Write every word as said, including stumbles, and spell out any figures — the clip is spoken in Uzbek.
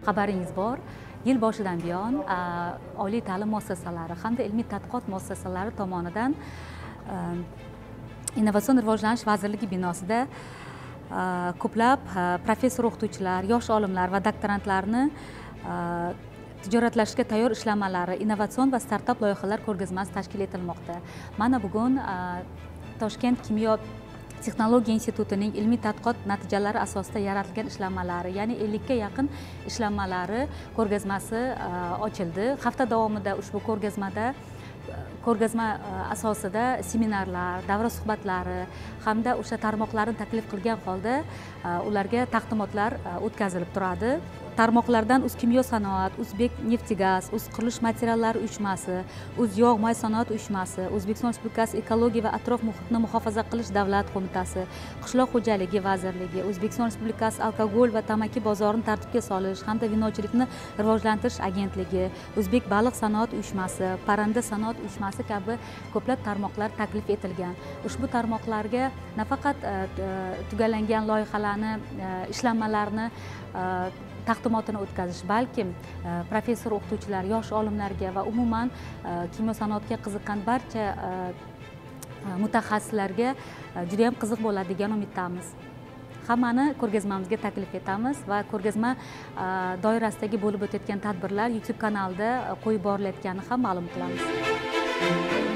xabaringiz bor. Yil boshidan buyon oliy ta'lim muassasalari hamda ilmiy tadqiqot muassasalari tomonidan Innovatsion rivojlanish vazirligi binosida ko'plab professor o'qituvchilar, yosh olimlar va doktorantlarni tijoratlashga tayyor ishlanmalari, innovatsion va startap loyihalar ko'rgazmasi tashkil etilmoqda. Mana bugun Toshkent kimyo texnologiya institutining ilmiy tadqiqot natijalari asosida yaratilgan ishlanmalari, ya'ni ellikka yaqin ishlanmalari ko'rgazmasi ochildi. Hafta davomida ushbu ko'rgazmada ko'rgazma asosida seminarlar, davra suhbatlari hamda o'sha tarmoqlarni taklif qilgan holda ularga taqdimotlar o'tkazilib turadi. Tarmoqlardan Uzkimyo sanoat, O'zbek neftigaz, O'z qurilish materiallari uyushmasi, O'z yog' moy sanoat uyushmasi, O'zbekiston Respublikasi ekologiya va atrof muhitni muhofaza qilish davlat qo'mitasi, Qishloq xo'jaligi vazirligi, O'zbekiston Respublikasi alkogol va tamaki bozorini tartibga solish hamda vinochilikni rivojlantirish agentligi, O'zbek baliq sanoat uyushmasi, Parranda sanoat uyushmasi kabi ko'plab tarmoqlar taklif etilgan. Ushbu tarmoqlarga nafaqat tugallangan loyihalarni, ishlanmalarni taqdimotini o'tkazish, balkim professor o'qituvchilar, yosh olimlarga va umuman kimyo sanoatga qiziqqan barcha mutaxassislarga juda ham qiziq bo'ladi degan umiddamiz. Hammani ko'rgazmamizga taklif etamiz va ko'rgazma doirasidagi bo'lib o'tayotgan tadbirlar YouTube kanalida qo'yib borilayotganini ham ma'lum qilamiz.